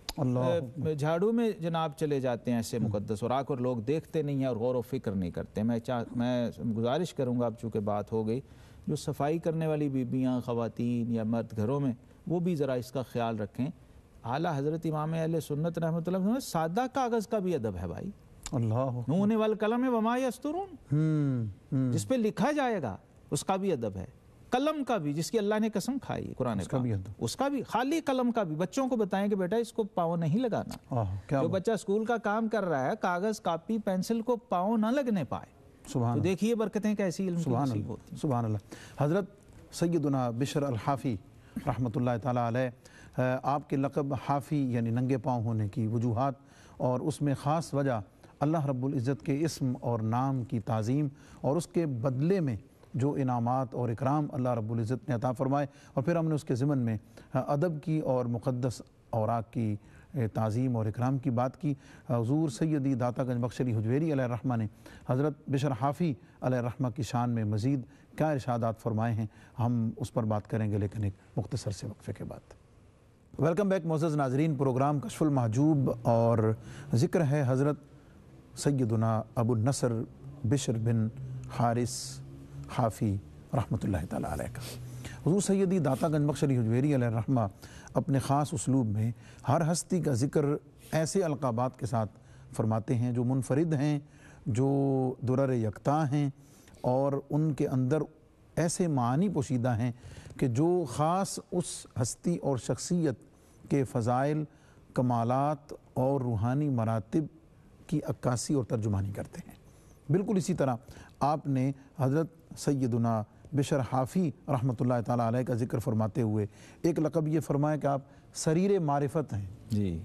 झाड़ू में जनाब चले जाते हैं ऐसे मुकद्दस औराक, और लोग देखते नहीं हैं और गौर व फिक्र नहीं करते। मैं चाह मैं गुजारिश करूँगा, अब चूँकि बात हो गई, जो सफाई करने वाली बीबियाँ, ख़वातीन या मर्द घरों में, वो भी ज़रा इसका ख्याल रखें। आला हज़रत इमाम अहले सुन्नत रहमतुल्लाह अलैह, सादा कागज़ का भी अदब है भाई। अल्लाह, नून वल कलम है वमा यस्तुरून, जिस पे लिखा जाएगा उसका भी अदब है, कलम का भी, जिसकी अल्लाह ने कसम खाई कुरान उसका भी अदब, उसका भी, खाली कलम का भी। बच्चों को बताएं कि बेटा इसको पाँव नहीं लगाना। जो बच्चा स्कूल का काम कर रहा है, कागज, कापी, पेंसिल को पाँव ना लगने पाए। तो देखिए बरकतें कैसी इल्म की नसीब होती हैं। सुभान अल्लाह। हज़रत सैयदुना बिशर अल-हाफ़ी रहमतुल्लाह ताला अलैह, आपके लक़ब हाफ़ी यानी नंगे पाँव होने की वजूहात और उसमें ख़ास वजह अल्लाह रब्बुल इज़्ज़त के इस्म और नाम की ताज़ीम और उसके बदले में जो इनामात और इकराम अल्लाह रब्बुल इज़्ज़त ने अता फ़रमाए, और फिर हमने उसके ज़िमन में अदब की और मुक़द्दस औराक की ताज़ीम और इकराम की बात की। हुज़ूर सैयदी दाता गंज बख्श हुजवेरी अलैहि रहमा ने हज़रत बिशर हाफ़ी अलैहि रहमा की शान में मज़ीद क्या इरशादात फ़रमाए हैं, हम उस पर बात करेंगे, लेकिन एक मुख्तसर से वक्फ़े के बाद। वेलकम बैक मोअज़्ज़ज़ नाज़रीन, प्रोग्राम कशफ़ुल-महजूब और ज़िक्र है हज़रत सैयदुना अबू नसर बिशर बिन हारिस हाफ़ी रहमतुल्लाह ताला अलैह का। हुज़ूर सैयदी दाता गंज बख्श हुजवेरी अलैहि रहमा अपने ख़ास उसलूब में हर हस्ती का ज़िक्र ऐसे अलक़ाबात के साथ फरमाते हैं जो मुनफरिद हैं, जो दुरर यकता हैं, और उनके अंदर ایسے معانی پوشیدہ ہیں کہ جو خاص اس ہستی اور شخصیت کے فضائل، کمالات اور روحانی مراتب کی عکاسی اور ترجمانی کرتے ہیں۔ بالکل اسی طرح آپ نے حضرت سیدنا بشر حافی رحمۃ اللہ تعالیٰ علیہ کا ذکر فرماتے ہوئے ایک لقب یہ فرمایا کہ آپ سریر معرفت ہیں۔ جی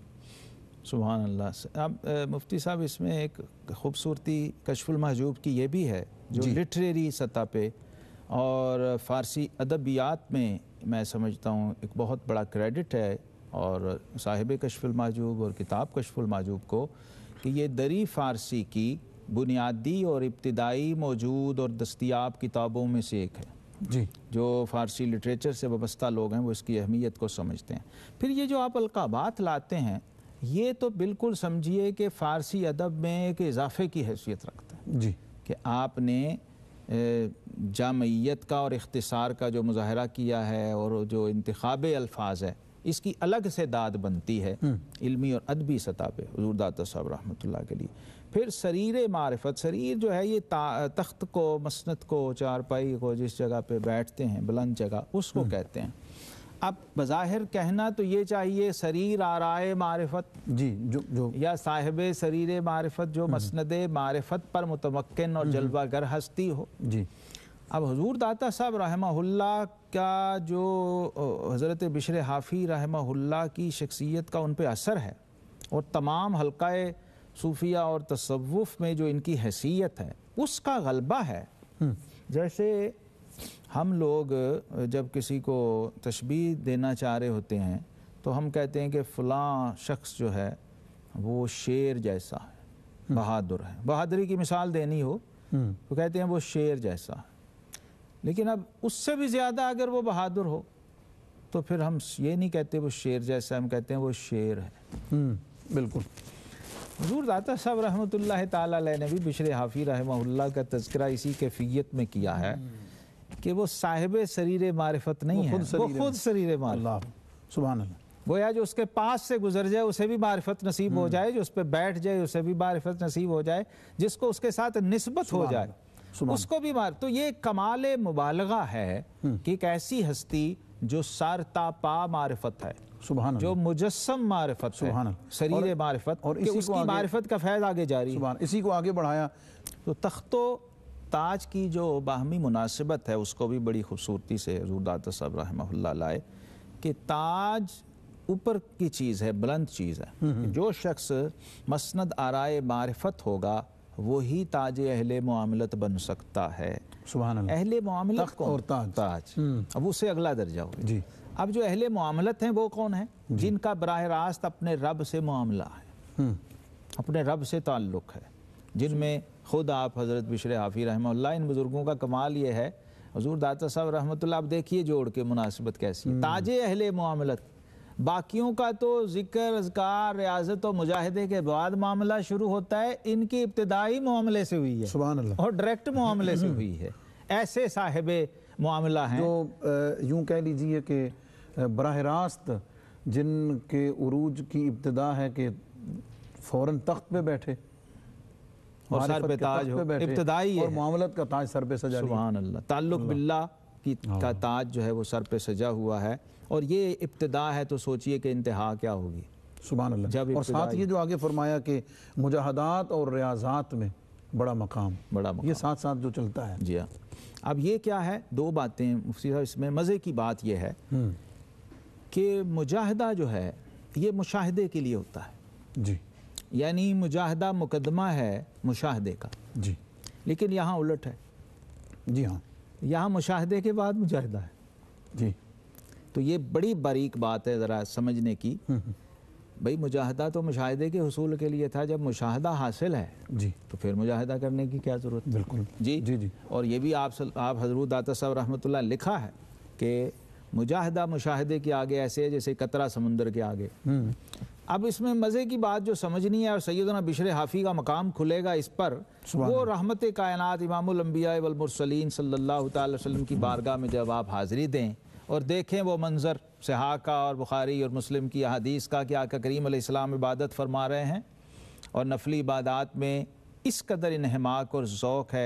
سبحان اللہ۔ اب مفتی صاحب اس میں ایک خوبصورتی کشف المحجوب کی یہ بھی ہے جو جی لٹریری سطح پہ اور فارسی ادبیات میں میں سمجھتا ہوں ایک بہت بڑا کریڈٹ ہے اور صاحب کشف المحجوب اور کتاب کشف المحجوب کو، کہ یہ دری فارسی کی بنیادی اور ابتدائی موجود اور دستیاب کتابوں میں سے ایک ہے۔ جی جو فارسی لٹریچر سے وابستہ لوگ ہیں وہ اس کی اہمیت کو سمجھتے ہیں۔ پھر یہ جو آپ القابات لاتے ہیں یہ تو بالکل سمجھیے کہ فارسی ادب میں ایک اضافے کی حیثیت رکھتا ہے، جی کہ آپ نے جامعیت کا اور اختصار کا جو مظاہرہ کیا ہے اور جو انتخاب الفاظ ہے اس کی الگ سے داد بنتی ہے علمی اور ادبی سطح پہ حضور داتا صاحب رحمۃ اللہ کے لیے۔ پھر سریر معرفت، سریر جو ہے یہ تخت کو، مسند کو، چارپائی کو، جس جگہ پہ بیٹھتے ہیں بلند جگہ، اس کو کہتے ہیں۔ اب بظاہر کہنا تو یہ چاہیے سریر آرائے معرفت، جی جو جو یا صاحب سریر معرفت جو مسند معرفت پر متمکن اور جلوہ گر ہستی ہو۔ جی اب حضور داتا صاحب رحمہ اللہ کا جو حضرت بشر حافی رحمہ اللہ کی شخصیت کا ان پہ اثر ہے اور تمام حلقہ صوفیہ اور تصوف میں جو ان کی حیثیت ہے اس کا غلبہ ہے۔ جیسے ہم لوگ جب کسی کو تشبیہ دینا چاہ رہے ہوتے ہیں تو ہم کہتے ہیں کہ فلاں شخص جو ہے وہ شیر جیسا ہے، بہادر ہے۔ بہادری کی مثال دینی ہو تو کہتے ہیں وہ شیر جیسا ہے، لیکن اب اس سے بھی زیادہ اگر وہ بہادر ہو تو پھر ہم یہ نہیں کہتے وہ شیر جیسا، ہم کہتے ہیں وہ شیر ہے۔ بالکل حضور داتا صاحب رحمۃ اللہ تعالیٰ علیہ نے بھی بشر حافی رحمہ اللہ کا تذکرہ اسی کیفیت میں کیا ہے کہ وہ صاحب سریر معرفت نہیں ہے، وہ خود سریر معرفت۔ اللہ سبحان اللہ۔ گویا جو اس کے پاس سے گزر جائے اسے بھی معرفت نصیب ہو جائے، جو اس پہ بیٹھ جائے اسے بھی معرفت نصیب ہو جائے، جس کو اس کے ساتھ نسبت ہو جائے اس کو بھی معرفت۔ تو یہ کمال مبالغہ ہے کہ ایک ایسی ہستی جو سر تا پا معرفت ہے، سبحان جو مجسم معرفت ہے، سریر معرفت، اور اس کی معرفت کا فیض آگے جاری ہے، اسی کو آگے بڑھایا۔ تو تخت و تاج کی جو باہمی مناسبت ہے اس کو بھی بڑی خوبصورتی سے حضور داتا صاحب رحمہ اللہ لائے کہ تاج اوپر کی چیز ہے، بلند چیز ہے۔ جو شخص مسند آرائے معرفت ہوگا وہی تاج اہل معاملت بن سکتا ہے۔ سبحان اللہ۔ اہل معاملت تخت اور تاج تاج اب اس سے اگلا درجہ ہوگا۔ جی اب جو اہل معاملت ہیں وہ کون ہیں؟ جن کا براہ راست اپنے رب سے معاملہ ہے، اپنے رب سے تعلق ہے، جن میں خود آپ حضرت بشر حافی رحمہ اللہ، ان بزرگوں کا کمال یہ ہے، حضور داتا صاحب رحمۃ اللہ، اب دیکھیے جوڑ کے مناسبت کیسی ہے۔ تاج اہل معاملت، باقیوں کا تو ذکر، اذکار، ریاضت و مجاہدے کے بعد معاملہ شروع ہوتا ہے، ان کی ابتدائی معاملے سے ہوئی ہے، سبحان اللہ، اور ڈائریکٹ معاملے سے ہوئی ہے۔ ایسے صاحب معاملہ ہیں جو یوں کہہ لیجئے کہ براہ راست جن کے عروج کی ابتدا ہے کہ فوراً تخت پہ بیٹھے اور سر پہ تاج ہو، ابتدائی اور معاملت کا تاج سر پہ سجا لیا۔ سبحان اللہ، تعلق باللہ کی کا تاج جو ہے وہ سر پہ سجا ہوا ہے، اور یہ ابتدا ہے تو سوچئے کہ انتہا کیا ہوگی۔ سبحان اللہ۔ اور ساتھ یہ جو آگے فرمایا کہ مجاہدات اور ریاضات میں بڑا مقام، بڑا مقام، یہ ساتھ ساتھ جو چلتا ہے۔ جی ہاں۔ اب یہ کیا ہے؟ دو باتیں مفتی صاحب، اس میں مزے کی بات یہ ہے کہ مجاہدہ جو ہے یہ مشاہدے کے لیے ہوتا ہے، جی یعنی مجاہدہ مقدمہ ہے مشاہدے کا، جی لیکن یہاں الٹ ہے، جی ہاں، یہاں مشاہدے کے بعد مجاہدہ ہے۔ جی تو یہ بڑی باریک بات ہے ذرا سمجھنے کی۔ بھئی مجاہدہ تو مشاہدے کے حصول کے لیے تھا، جب مشاہدہ حاصل ہے جی تو پھر مجاہدہ کرنے کی کیا ضرورت؟ بالکل جی جی جی اور یہ بھی آپ آپ حضرت داتا صاحب رحمۃ اللہ لکھا ہے کہ مجاہدہ مشاہدے کے آگے ایسے ہے جیسے قطرہ سمندر کے آگے۔ اب اس میں مزے کی بات جو سمجھنی ہے، اور سیدنا بشر حافی کا مقام کھلے گا اس پر، وہ رحمت کائنات امام الانبیاء والمرسلین صلی اللہ تعالی وسلم کی بارگاہ میں جب آپ حاضری دیں اور دیکھیں وہ منظر صحاح کا اور بخاری اور مسلم کی احادیث کا کہ آقا کریم علیہ السلام عبادت فرما رہے ہیں، اور نفلی عبادات میں اس قدر انہماک اور ذوق ہے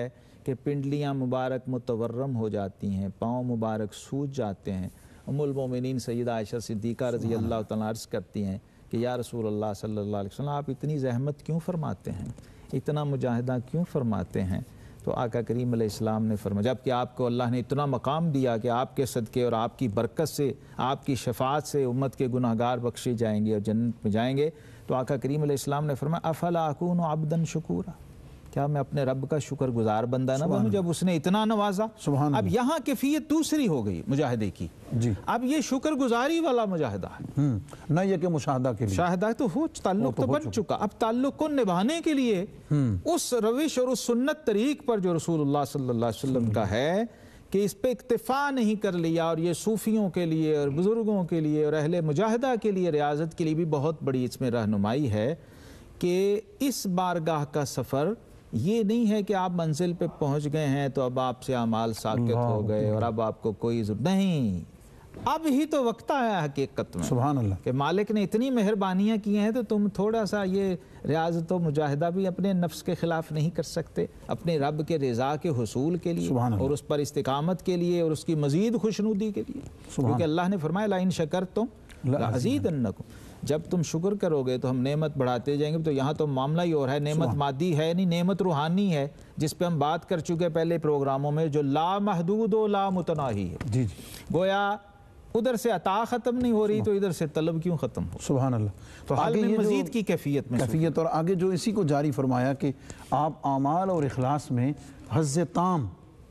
کہ پنڈلیاں مبارک متورم ہو جاتی ہیں، پاؤں مبارک سوج جاتے ہیں۔ ام المومنین سیدہ عائشہ صدیقہ رضی اللہ تعالیٰ عرض کرتی ہیں کہ یا رسول اللہ صلی اللہ علیہ وسلم آپ اتنی زحمت کیوں فرماتے ہیں، اتنا مجاہدہ کیوں فرماتے ہیں؟ تو آقا کریم علیہ السلام نے فرمایا، جب کہ آپ کو اللہ نے اتنا مقام دیا کہ آپ کے صدقے اور آپ کی برکت سے، آپ کی شفاعت سے امت کے گناہگار بخشے جائیں گے اور جنت میں جائیں گے، تو آقا کریم علیہ السلام نے فرمایا افلا اکون عبدا شکورا، کیا میں اپنے رب کا شکر گزار بندہ نہ بنوں جب اس نے اتنا نوازا؟ اب یہاں کیفیت دوسری ہو گئی مجاہدے کی، جی اب یہ شکر گزاری والا مجاہدہ ہے، نہ یہ کہ مشاہدہ کے لیے، مشاہدہ تو ہو تعلق تو بن چکا، اب تعلق کو نبھانے کے لیے اس روش اور اس سنت طریق پر جو رسول اللہ صلی اللہ علیہ وسلم کا ہے کہ اس پہ اکتفا نہیں کر لیا، اور یہ صوفیوں کے لیے اور بزرگوں کے لیے اور اہل مجاہدہ کے لیے ریاضت کے لیے بھی بہت بڑی اس میں رہنمائی ہے کہ اس بارگاہ کا سفر یہ نہیں ہے کہ آپ منزل پہ پہنچ گئے ہیں تو اب آپ سے اعمال ساقط ہو گئے اور اب آپ کو کوئی ضرورت نہیں، اب ہی تو وقت آیا حقیقت میں، سبحان اللہ، کہ مالک نے اتنی مہربانیاں کی ہیں تو تم تھوڑا سا یہ ریاضت و مجاہدہ بھی اپنے نفس کے خلاف نہیں کر سکتے، اپنے رب کے رضا کے حصول کے لیے اور اس پر استقامت کے لیے اور اس کی مزید خوشنودی کے لیے، کیونکہ اللہ نے فرمایا لئن شکرتم لأزیدنکم، جب تم شکر کرو گے تو ہم نعمت بڑھاتے جائیں گے۔ تو یہاں تو معاملہ ہی اور ہے، نعمت مادی ہے نہیں، نعمت روحانی ہے جس پہ ہم بات کر چکے پہلے پروگراموں میں، جو لا محدود و لا متناہی ہے، جی جی گویا ادھر سے عطا ختم نہیں ہو رہی تو ادھر سے طلب کیوں ختم ہو؟ سبحان اللہ۔ تو حال میں مزید کی کیفیت میں کیفیت، اور آگے جو اسی کو جاری فرمایا کہ آپ اعمال اور اخلاص میں حظ تام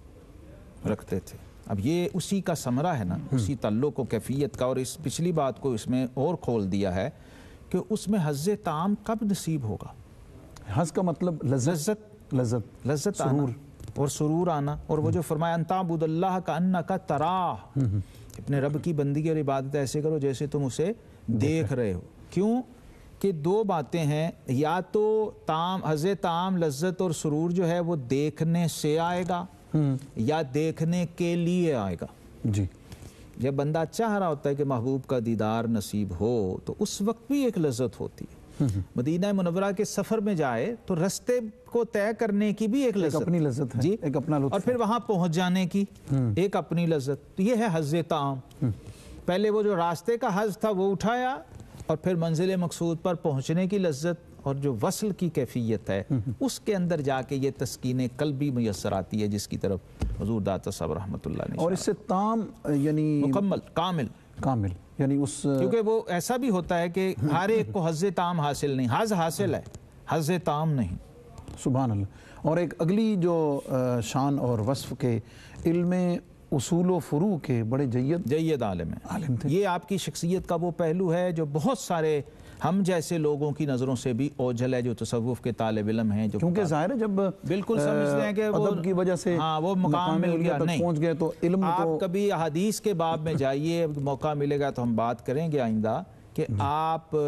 رکھتے تھے۔ اب یہ اسی کا ثمرہ ہے نا، اسی تعلق و کیفیت کا، اور اس پچھلی بات کو اس میں اور کھول دیا ہے کہ اس میں حظ تام کب نصیب ہوگا؟ حظ کا مطلب لذت، لذت لذت سرور اور سرور آنا، اور وہ جو فرمایا ان تعبد اللہ کانک تراہ، اپنے رب کی بندگی اور عبادت ایسے کرو جیسے تم اسے دیکھ رہے ہو۔ کیوں کہ دو باتیں ہیں، یا تو تام حظ تام لذت اور سرور جو ہے وہ دیکھنے سے آئے گا یا دیکھنے کے لیے آئے گا۔ جی جب بندہ چاہ رہا ہوتا ہے کہ محبوب کا دیدار نصیب ہو تو اس وقت بھی ایک لذت ہوتی ہے، مدینہ منورہ کے سفر میں جائے تو رستے کو طے کرنے کی بھی ایک لذت، اپنی لذت ہے، جی ایک اپنا لطف، اور پھر وہاں پہنچ جانے کی ایک اپنی لذت، تو یہ ہے حظ تام۔ پہلے وہ جو راستے کا حظ تھا وہ اٹھایا، اور پھر منزل مقصود پر پہنچنے کی لذت اور جو وصل کی کیفیت ہے اس کے اندر جا کے یہ تسکین قلبی میسر آتی ہے، جس کی طرف حضور داتا صاحب رحمۃ اللہ نے، اور اس سے تام یعنی مکمل کامل کامل یعنی اس، کیونکہ وہ ایسا بھی ہوتا ہے کہ ہر ایک کو حظ تام حاصل نہیں، حظ حاصل ہے، حظ تام نہیں۔ سبحان اللہ۔ اور ایک اگلی جو شان اور وصف کے علم اصول و فروع کے بڑے جید جید عالم ہیں، یہ آپ کی شخصیت کا وہ پہلو ہے جو بہت سارے ہم جیسے لوگوں کی نظروں سے بھی اوجھل ہے، جو تصوف کے طالب علم ہیں، جو کیونکہ ظاہر ہے جب بالکل سمجھتے ہیں کہ وہ ادب کی وجہ سے ہاں وہ مقام مل گیا، نہیں پہنچ گئے تو علم آپ کبھی حدیث کے باب میں جائیے، موقع ملے گا تو ہم بات کریں گے آئندہ کہ آپ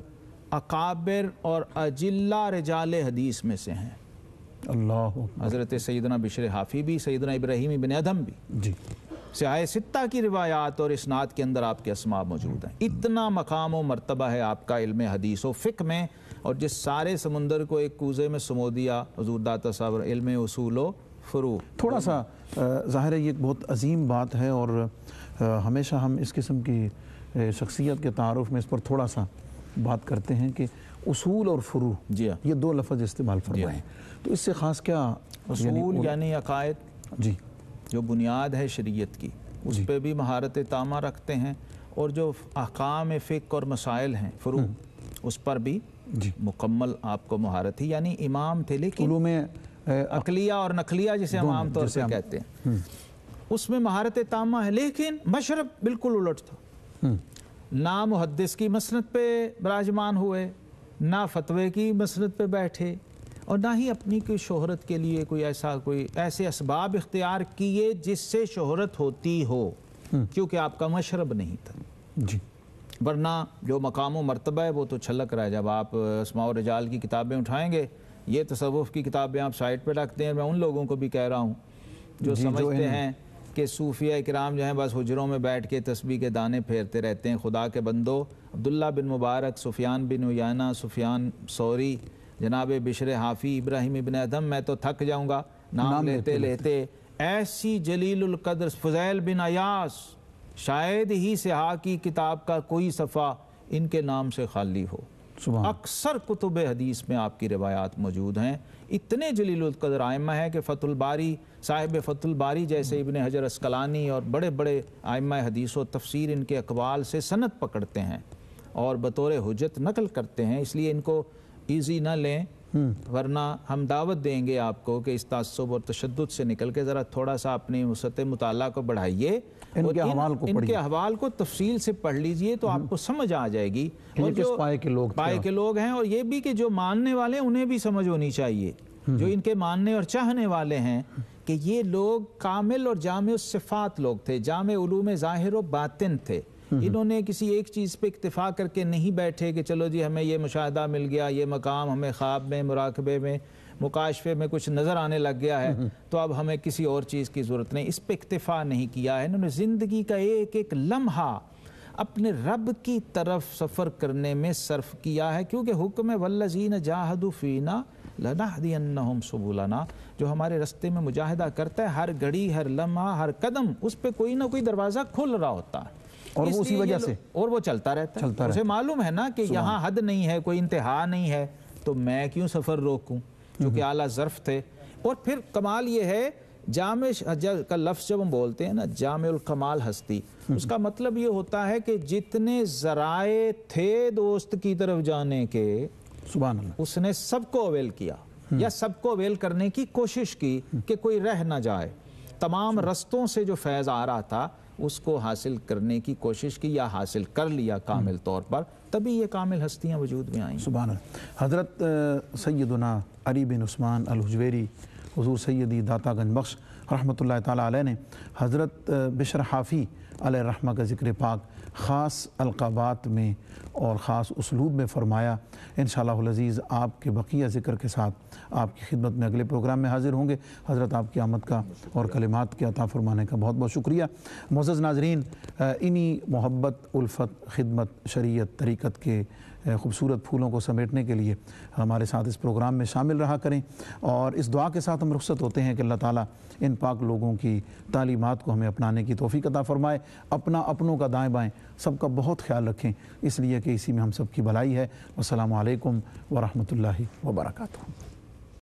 اکابر اور اجلہ رجال حدیث میں سے ہیں۔ اللہ حضرت سیدنا بشر حافی بھی، سیدنا ابراہیم ابن ادھم بھی، جی سیاہ ستہ کی روایات اور اسناد کے اندر آپ کے اسماء موجود ہیں۔ اتنا مقام و مرتبہ ہے آپ کا علم حدیث و فقہ میں، اور جس سارے سمندر کو ایک کوزے میں سمو دیا حضور داتا صاحب، علم اصول و فروع۔ تھوڑا سا ظاہر ہے یہ ایک بہت عظیم بات ہے، اور ہمیشہ ہم اس قسم کی شخصیت کے تعارف میں اس پر تھوڑا سا بات کرتے ہیں کہ اصول اور فروع، جی یہ دو لفظ استعمال فرمائیں، تو اس سے خاص کیا؟ اصول یعنی عقائد، جی جو بنیاد ہے شریعت کی، اس پہ بھی مہارت تامہ رکھتے ہیں، اور جو احکام فقہ اور مسائل ہیں فروع، اس پر بھی جی مکمل آپ کو مہارت ہی، یعنی امام تھے، لیکن علوم عقلیہ اور نقلیہ جسے ہم عام طور سے کہتے ہیں، اس میں مہارت تامہ ہے، لیکن مشرب بالکل الٹ تھا۔ نہ محدث کی مسند پہ براجمان ہوئے، نہ فتوے کی مسند پہ بیٹھے، اور نہ ہی اپنی کوئی شہرت کے لیے کوئی ایسا کوئی ایسے اسباب اختیار کیے جس سے شہرت ہوتی ہو، کیونکہ آپ کا مشرب نہیں تھا، جی ورنہ جو مقام و مرتبہ ہے وہ تو چھلک رہا ہے۔ جب آپ اسماء و رجال کی کتابیں اٹھائیں گے، یہ تصوف کی کتابیں آپ سائٹ پہ رکھتے ہیں، میں ان لوگوں کو بھی کہہ رہا ہوں جو سمجھتے ہیں کہ صوفیہ کرام جو ہیں بس حجروں میں بیٹھ کے تسبیح کے دانے پھیرتے رہتے ہیں۔ خدا کے بندو، عبداللہ بن مبارک، سفیان بن عیینہ، سفیان ثوری، جناب بشر حافی، ابراہیم ابن ادھم، میں تو تھک جاؤں گا नाम लेते लेते ऐसी जलील उल कद्र फज़ैल बिन अयास, शायद ही सिहा की किताब का कोई सफ़ा इनके नाम से खाली हो। अक्सर कुतुब हदीस में आपकी रिवायात मौजूद हैं। इतने जलील उल कद्र आइमा है कि फ़तुल बारी, साहिब फ़तुल बारी जैसे इब्न हजर अस्कलानी और बड़े बड़े आइमा हदीस व तफसीर इनके अकवाल से सनद पकड़ते हैं और बतौर हुज्जत नकल करते हैं। इसलिए इनको ईजी न लें, वरना हम दावत देंगे आपको कि इस तासुब और तशद्दुद से निकल के ज़रा थोड़ा सा अपनी वसअत मुताला को बढ़ाइए, इनके अहवाल को इनके अहवाल को तफसील से पढ़ लीजिए तो आपको समझ आ जाएगी। और जो पाए के लोग पाए के लोग हैं, और ये भी कि जो मानने वाले हैं उन्हें भी समझ होनी चाहिए, जो इनके मानने और चाहने वाले हैं, कि ये लोग कामिल और जामे सिफ़ात लोग थे, जामे उलूम ज़ाहिर व बातिन थे। इन्होंने किसी एक चीज़ पे इक्तिफा करके नहीं बैठे कि चलो जी हमें ये मुशाहदा मिल गया, ये मकाम हमें ख्वाब में, मुराकबे में, मुकाशफे में कुछ नज़र आने लग गया है, तो अब हमें किसी और चीज़ की ज़रूरत नहीं। इस पे इक्तिफा नहीं किया है। इन्होंने ज़िंदगी का एक एक लम्हा अपने रब की तरफ सफ़र करने में सर्फ किया है, क्योंकि हुक्म वल्लज़ीन जाहदू फ़ीना लनहदियन्नहुम सुबुलना, जो हमारे रास्ते में मुजाहिदा करता है, हर घड़ी, हर लम्हा, हर कदम उस पर कोई ना कोई दरवाज़ा खुल रहा होता है, और वो उसी वजह से और वो चलता रहता है। चलता उसे मालूम है ना कि यहाँ हद नहीं है, कोई इंतहा नहीं है, तो मैं क्यों सफ़र रोकूं, क्योंकि आला ज़र्फ़ थे। और फिर कमाल ये है, जामे का लफ्ज़ जब हम बोलते हैं ना, जामेउल कमाल हस्ती, उसका मतलब ये होता है कि जितने ज़राए थे दोस्त की तरफ जाने के, सुभान अल्लाह, उसने सबको अवेल किया या सबको अवेल करने की कोशिश की कि कोई रह ना जाए। तमाम रस्तों से जो फैज़ आ रहा था उसको हासिल करने की कोशिश की या हासिल कर लिया कामिल तौर पर, तभी ये कामिल हस्तियाँ वजूद में आई। सुभान अल्लाह। हज़रत सैयदना अली बिन उस्मान अल हुजवेरी हुज़ूर सैयदी दाता गंज बख्श रहमतुल्लाह ताला अलैह ने हज़रत बिशर हाफ़ी अलैहि रहमा का ज़िक्र पाक ख़ास अलक़ाबात में और ख़ास उसलूब में फ़रमाया। इंशाअल्लाहुल अज़ीज़ आपके बक़िया ज़िक्र के साथ आपकी खिदमत में अगले प्रोग्राम में हाज़िर होंगे। हज़रत आपकी आमद का और कलिमात के अता फ़रमाने का बहुत बहुत शुक्रिया। मुअज़्ज़ज़ नाज़रीन, इन्हीं मोहब्बत, उल्फ़त, खिदमत, शरीयत, तरीक़त के खूबसूरत फूलों को समेटने के लिए हमारे साथ इस प्रोग्राम में शामिल रहा करें, और इस दुआ के साथ हम रुख़्सत होते हैं कि अल्लाह ताला इन पाक लोगों की तालीमात को हमें अपनाने की तौफ़ीक़ अता फ़रमाए। अपना अपनों का दाएँ बाएँ सबका बहुत ख्याल रखें, इसलिए कि इसी में हम सब की भलाई है। वस्सलामु अलैकुम व रहमतुल्लाहि व बरकातुहू।